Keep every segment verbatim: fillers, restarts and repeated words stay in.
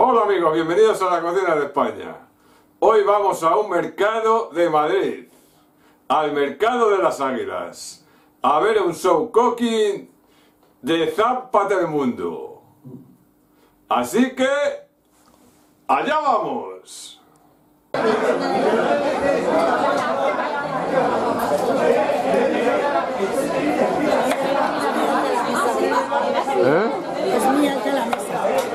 Hola amigos, bienvenidos a la cocina de España. Hoy vamos a un mercado de Madrid, al mercado de las Águilas, a ver un show cooking de Zampa del Mundo. Así que, ¡allá vamos! ¿Eh? Es muy alta la mesa.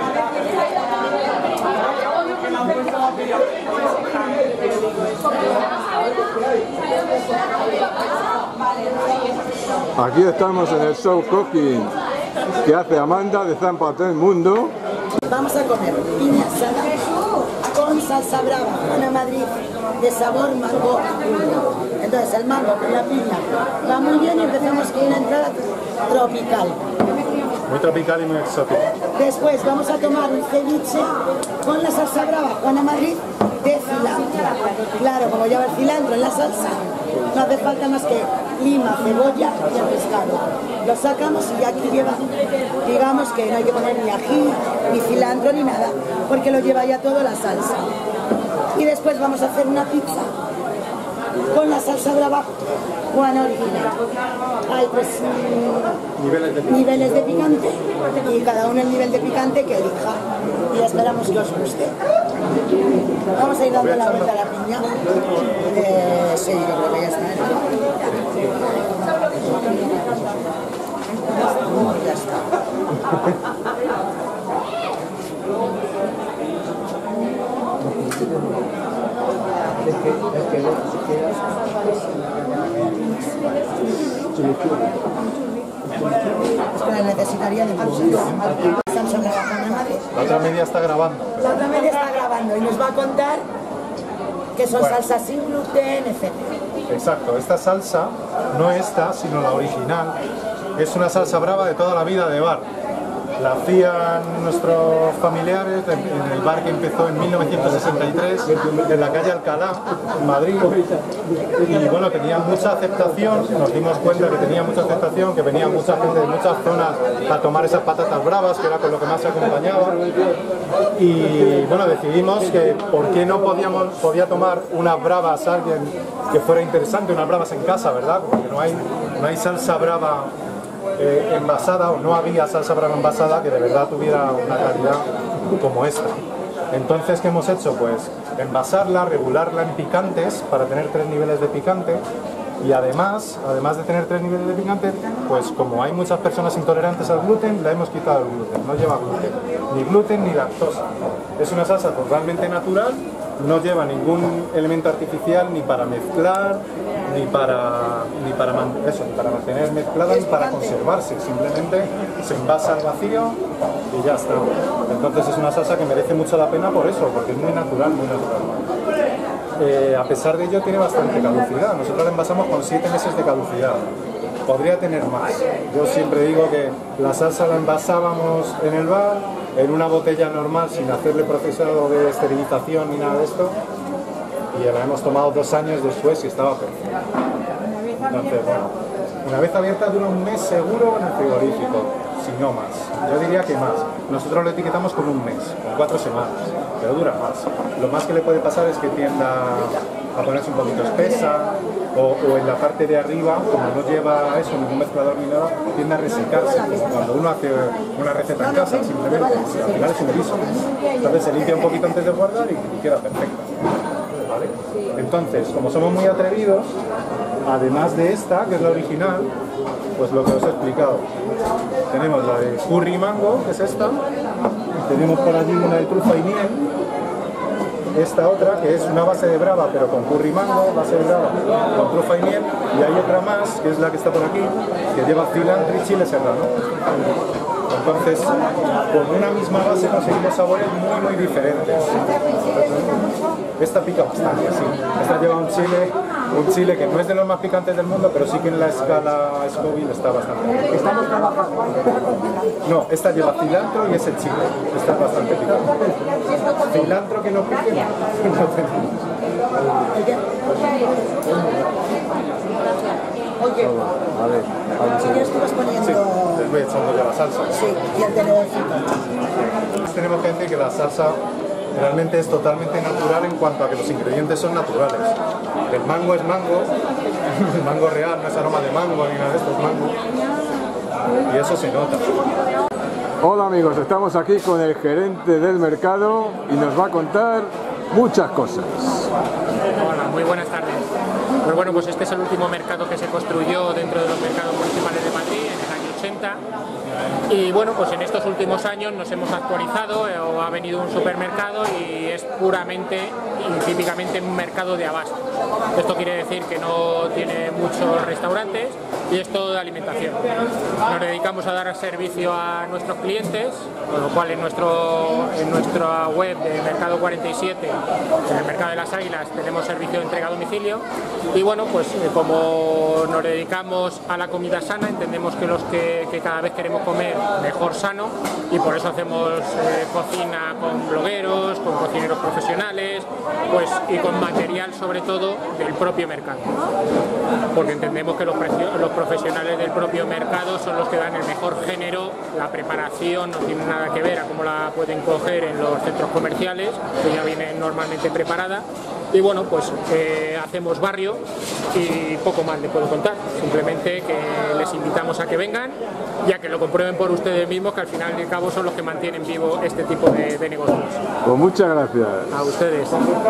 Aquí estamos en el show cooking que hace Amanda de Zampa del Mundo. Vamos a comer piña asada con salsa brava, Ana Madrid, de sabor mango. Entonces el mango con la piña va muy bien y empezamos con una entrada tropical. Muy tropical y muy exótico. Después vamos a tomar un ceviche con la salsa brava, Ana Madrid, de cilantro. Claro, como lleva el cilantro en la salsa, no hace falta más que lima, cebolla y el pescado. Lo sacamos y ya aquí lleva, digamos que no hay que poner ni ají, ni cilantro, ni nada, porque lo lleva ya todo la salsa. Y después vamos a hacer una pizza con la salsa brava Juana original. Hay pues mmm, niveles, de niveles de picante y cada uno el nivel de picante que elija. Y esperamos que os guste. Vamos a ir dando la vuelta a la piña. Eh, sí, yo creo que ya está. ¿eh? Ya está. Es que, es que si quieres... Es que necesitaría de mucho. Salsa brava con Ana Madrid. La otra media está grabando. La otra media está grabando y nos va a contar que son bueno. salsas sin gluten, etcétera. Exacto, esta salsa, no esta, sino la original, es una salsa brava de toda la vida de bar. La hacían nuestros familiares en el bar que empezó en mil novecientos sesenta y tres, en la calle Alcalá, en Madrid. Y bueno, tenía mucha aceptación, nos dimos cuenta que tenía mucha aceptación, que venía mucha gente de muchas zonas a tomar esas patatas bravas, que era con lo que más se acompañaba. Y bueno, decidimos que por qué no podíamos, podía tomar unas bravas alguien que fuera interesante, unas bravas en casa, ¿verdad? Porque no hay, no hay salsa brava Eh, envasada, o no había salsa brava envasada que de verdad tuviera una calidad como esta. Entonces, ¿qué hemos hecho? Pues envasarla, regularla en picantes para tener tres niveles de picante, y además, además de tener tres niveles de picante, pues como hay muchas personas intolerantes al gluten, le hemos quitado el gluten, no lleva gluten, ni gluten ni lactosa. Es una salsa totalmente natural, no lleva ningún elemento artificial ni para mezclar, ni para, ni para, eso, ni para mantener mezclada, ni para conservarse, simplemente se envasa al vacío y ya está. Entonces es una salsa que merece mucho la pena por eso, porque es muy natural, muy natural. Eh, a pesar de ello tiene bastante caducidad, nosotros la envasamos con siete meses de caducidad. Podría tener más. Yo siempre digo que la salsa la envasábamos en el bar, en una botella normal, sin hacerle procesado de esterilización ni nada de esto, y la hemos tomado dos años después y estaba perfecta. Entonces, bueno, una vez abierta dura un mes seguro en el frigorífico, si no más. Yo diría que más. Nosotros lo etiquetamos con un mes, con cuatro semanas, pero dura más. Lo más que le puede pasar es que tienda a ponerse un poquito espesa, o, o en la parte de arriba, como no lleva eso, ningún mezclador ni nada, tiende a resecarse, como cuando uno hace una receta en casa, simplemente, al final es un guiso. Entonces se limpia un poquito antes de guardar y, y queda perfecta. ¿Vale? Entonces, como somos muy atrevidos, además de esta, que es la original, pues lo que os he explicado. Tenemos la de curry mango, que es esta, tenemos por allí una de trufa y miel, esta otra que es una base de brava pero con curry mango, base de brava con trufa y miel, y hay otra más, que es la que está por aquí, que lleva cilantro y chile serrano. Entonces, con una misma base conseguimos sabores muy muy diferentes. Esta pica bastante, sí. Esta lleva un chile, un chile que no es de los más picantes del mundo, pero sí que en la escala Scoville está bastante picante. Estamos trabajando. No, esta lleva cilantro y es el chile. Esta es bastante picante. Cilantro que no pique, no. Oye, A ver, a ver si ya estuvas poniendo... sí, les voy echando ya la salsa. Sí, y el tenedorcito. Tenemos que decir que la salsa realmente es totalmente natural en cuanto a que los ingredientes son naturales. El mango es mango, el mango real, no es aroma de mango ni nada de esto, es mango. Y eso se nota. Hola amigos, estamos aquí con el gerente del mercado y nos va a contar muchas cosas. Hola, muy buenas tardes. Pues bueno, pues este es el último mercado que se construyó dentro de los mercados municipales de Madrid en el año ochenta. Y bueno, pues en estos últimos años nos hemos actualizado, eh, o ha venido un supermercado y es puramente y típicamente un mercado de abasto. Esto quiere decir que no tiene muchos restaurantes y es todo de alimentación. Nos dedicamos a dar servicio a nuestros clientes, con lo cual en, nuestro, en nuestra web de Mercado cuarenta y siete, en el Mercado de las Águilas, tenemos servicio de entrega a domicilio. Y bueno, pues eh, como nos dedicamos a la comida sana, entendemos que los que, que cada vez queremos comer mejor sano, y por eso hacemos eh, cocina con blogueros, con cocineros profesionales, pues y con material sobre todo del propio mercado, porque entendemos que los, los profesionales del propio mercado son los que dan el mejor género. La preparación no tiene nada que ver a cómo la pueden coger en los centros comerciales, que ya viene normalmente preparada. Y bueno, pues eh, hacemos barrio y poco más les puedo contar. Simplemente que les invitamos a que vengan y a que lo comprueben por ustedes mismos, que al final y al cabo son los que mantienen vivo este tipo de, de negocios. Pues muchas gracias. A ustedes.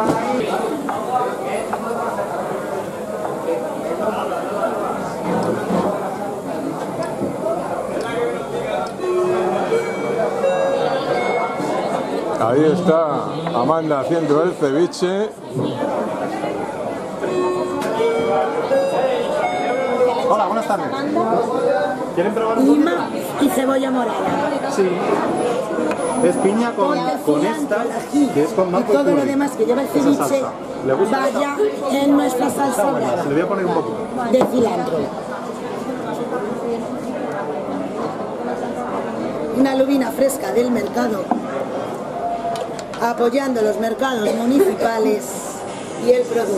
Ahí está Amanda haciendo el ceviche. Hola, buenas tardes. ¿Quieren probar un Lima y cebolla morada. Sí. Es piña con, Con el con cilantro, esta, el ají que es con y mango todo lo curry. demás que lleva el Esa ceviche salsa. ¿Le gusta? vaya en nuestra salsa brava Le voy a poner un poquito. de cilantro. Una lubina fresca del mercado, apoyando los mercados municipales y el producto.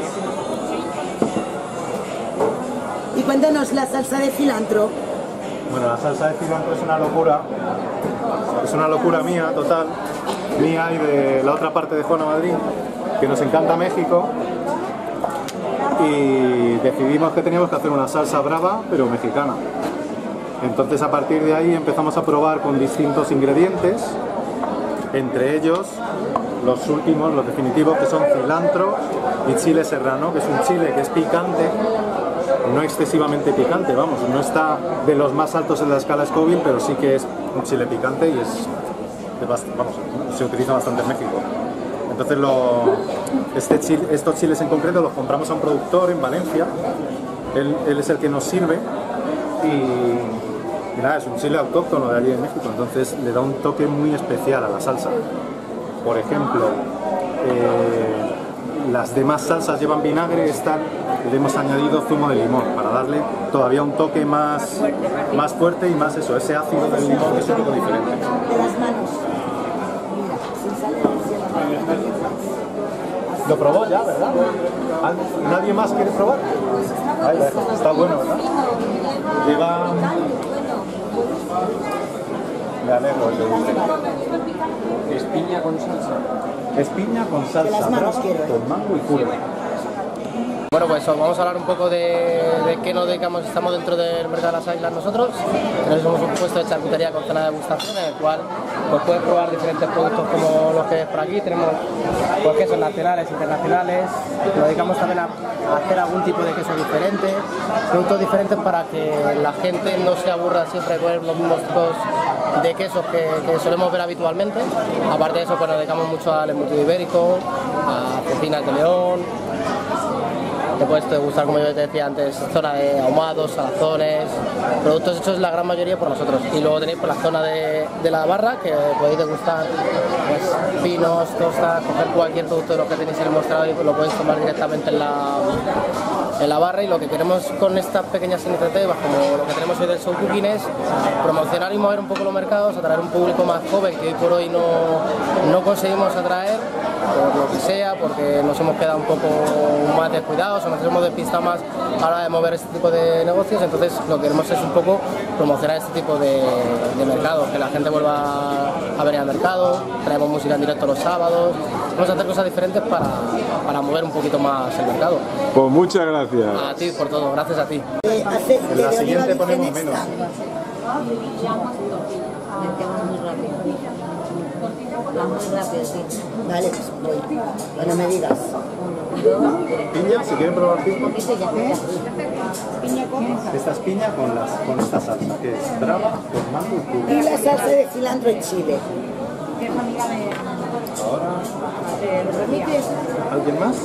Y cuéntanos la salsa de cilantro. Bueno, la salsa de cilantro es una locura. Es una locura mía, total. Mía y de la otra parte de Juana Madrid, que nos encanta México. Y decidimos que teníamos que hacer una salsa brava, pero mexicana. Entonces a partir de ahí empezamos a probar con distintos ingredientes, entre ellos los últimos, los definitivos, que son cilantro y chile serrano, que es un chile que es picante, no excesivamente picante, vamos, no está de los más altos en la escala Scoville, pero sí que es un chile picante y es, vamos, se utiliza bastante en México. Entonces lo, este chile, estos chiles en concreto los compramos a un productor en Valencia, él, él es el que nos sirve y, y nada, es un chile autóctono de allí en México, entonces le da un toque muy especial a la salsa. Por ejemplo, eh, las demás salsas llevan vinagre, esta le hemos añadido zumo de limón para darle todavía un toque más, más fuerte y más eso, ese ácido del limón que es un poco diferente. De las manos. Mira, sin sal del cielo. Lo probó ya, ¿verdad? ¿Nadie más quiere probar? Ahí, está bueno, ¿verdad? Lleva... Me alegro, le dice. Es piña con salsa. Es piña con salsa brava, con mango y curry. Bueno, pues vamos a hablar un poco de, de qué nos dedicamos. Estamos dentro del mercado de las Águilas nosotros. Tenemos un puesto de charcutería con zona de degustación en el cual pues, puedes probar diferentes productos como los que ves por aquí. Tenemos pues, quesos nacionales, internacionales. Nos dedicamos también a, a hacer algún tipo de queso diferente, productos diferentes para que la gente no se aburra siempre de comer los mismos tipos de quesos que, que solemos ver habitualmente. Aparte de eso, pues nos dedicamos mucho al embutido ibérico, a cocinas de León. Te puedes degustar, como yo te decía antes, zona de ahumados, salazones, productos hechos la gran mayoría por nosotros. Y luego tenéis por la zona de, de la barra, que podéis degustar pues, vinos, tostas, coger cualquier producto de los que tenéis en el mostrador y lo podéis tomar directamente en la, en la barra, y lo que queremos con estas pequeñas iniciativas, como lo que tenemos hoy del show cooking, es promocionar y mover un poco los mercados, atraer un público más joven que hoy por hoy no, no conseguimos atraer, por lo que sea, porque nos hemos quedado un poco más descuidados o nos hemos despistado más a la hora de mover este tipo de negocios. Entonces lo que queremos es un poco promocionar este tipo de, de mercados, que la gente vuelva a venir al mercado, traemos música en directo los sábados, vamos a hacer cosas diferentes para, para mover un poquito más el mercado. Pues muchas gracias. A ti por todo, gracias a ti. Eh, hace- En la de siguiente oliva ponemos virgen menos. extra. Vale, pues voy. Cuando me digas. Piña, si quieren probar piña. Esta es piña con, las, con esta salsa, que es brava, con mango y cubo. Y la salsa de cilantro y chile. Ahora, ¿alguien más?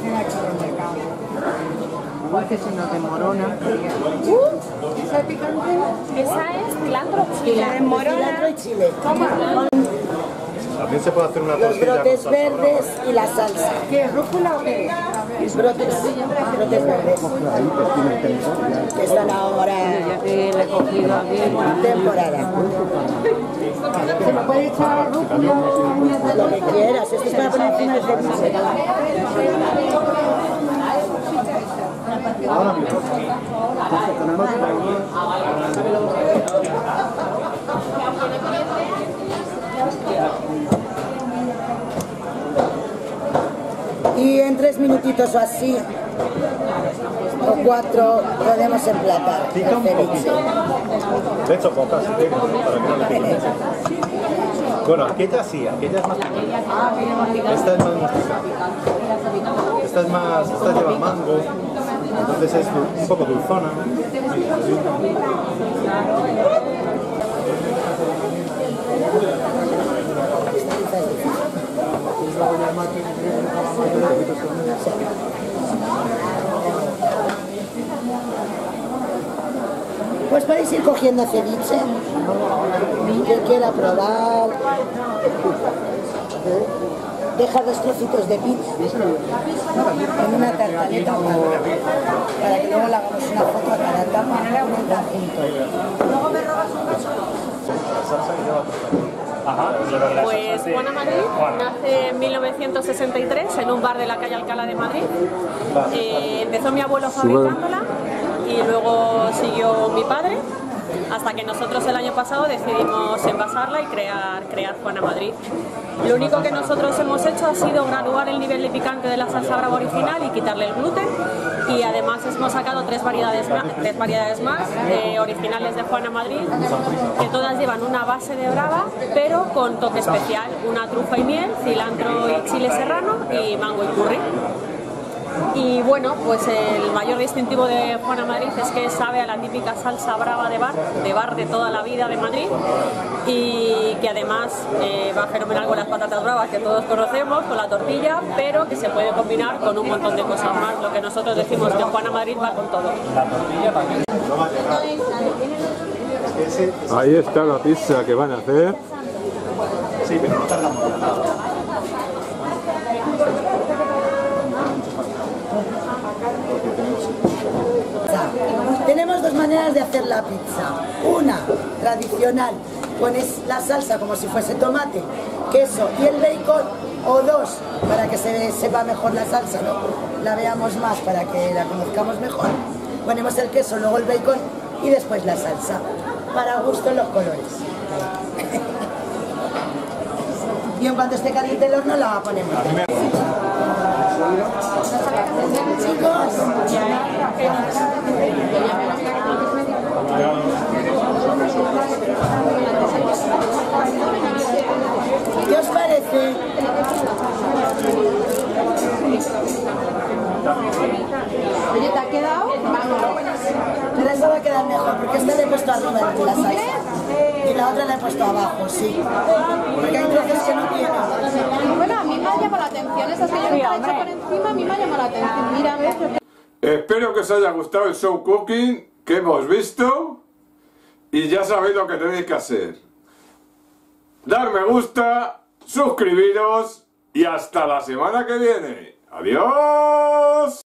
Igual que se nos desmorona. ¿Esa picante? Esa es cilantro. Y la Cilantro desmorona. y chile. También se puede hacer una Los tortilla con brotes salsa verdes y la salsa. ¿Qué es rúcula o qué? Brotes, brotes verdes. Que están ahora Ya que le he cogido aquí. temporada. ¿Se me puede echar rúcula? Lo que quieras, esto es para poner encima del ceviche. Ahora mismo. Y en tres minutitos o así, o cuatro, podemos emplatar el Pica un ceviche. poquito. De hecho, pocas, si quieren, para que no le pique mucho. Bueno, aquella sí, aquella es más picante. Esta es más mostica. Esta es más, esta lleva mango, entonces es un poco dulzona. Pues podéis ir cogiendo ceviche, que quiera probar. Deja dos trocitos de piña en una tartaleta o algo, para que luego le hagamos una foto a cada tapa con el conjunto. Pues Juana Madrid nace en mil novecientos sesenta y tres en un bar de la calle Alcalá de Madrid. Eh, empezó mi abuelo fabricándola y luego siguió mi padre, hasta que nosotros el año pasado decidimos envasarla y crear, crear Juana Madrid. Lo único que nosotros hemos hecho ha sido graduar el nivel de picante de la salsa brava original y quitarle el gluten, y además hemos sacado tres variedades más, tres variedades más eh, originales de Juana Madrid, que todas llevan una base de brava pero con toque especial, una trufa y miel, cilantro y chile serrano y mango y curry. Y bueno, pues el mayor distintivo de Juana Madrid es que sabe a la típica salsa brava de bar, de bar de toda la vida de Madrid, y que además eh, va fenomenal con las patatas bravas que todos conocemos, con la tortilla, pero que se puede combinar con un montón de cosas más. Lo que nosotros decimos que Juana Madrid va con todo. Ahí está la pizza que van a hacer. Sí, pero no tardamos nada. Tenemos dos maneras de hacer la pizza. Una, tradicional, pones la salsa como si fuese tomate, queso y el bacon, o dos, para que se sepa mejor la salsa, ¿no? La veamos más, para que la conozcamos mejor. Ponemos el queso, luego el bacon y después la salsa. Para gusto los colores. Y en cuanto esté caliente el horno la ponemos. Chicos, ¿qué os parece? Oye, ¿te ha quedado? Pero esa va a quedar mejor, porque esta le he puesto arriba de la salsa y la otra la he puesto abajo, sí. Porque hay trozos que no tienen. Bueno, a mí me ha llamado la atención. Esas que yo nunca la he hecho por encima, a mí me ha llamado la atención. Mira, ves. Espero que os haya gustado el show cooking que hemos visto, y ya sabéis lo que tenéis que hacer. Dar me gusta, suscribiros y hasta la semana que viene. ¡Adiós!